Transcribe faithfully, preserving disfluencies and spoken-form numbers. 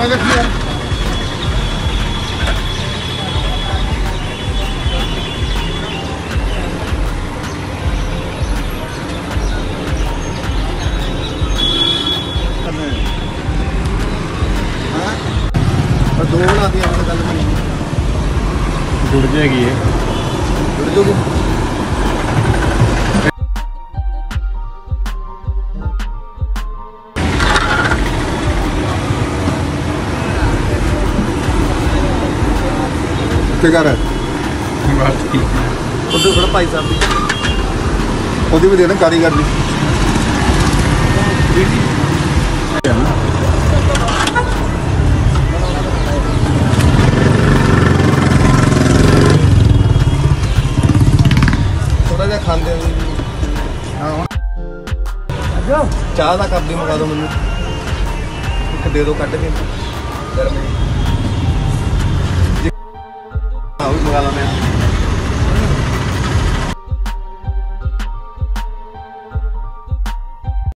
दो बना दिया गल जुड़ जाएगी ये जुड़ जाओगी क्या कर उधर थोड़ा भाई साहब भी भी देना कारीगर भी थोड़ा जा खाते चाह का कप भी मंगा दो मैंने एक दे दो कट के गर्म मंगा ला मैं